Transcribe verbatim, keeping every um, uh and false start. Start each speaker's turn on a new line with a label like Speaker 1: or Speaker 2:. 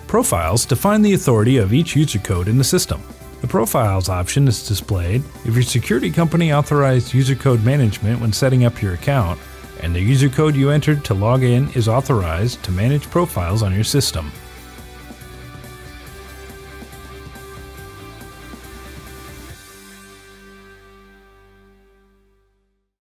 Speaker 1: Profiles define the authority of each user code in the system. The Profiles option is displayed if your security company authorized user code management when setting up your account, and the user code you entered to log in is authorized to manage profiles on your system.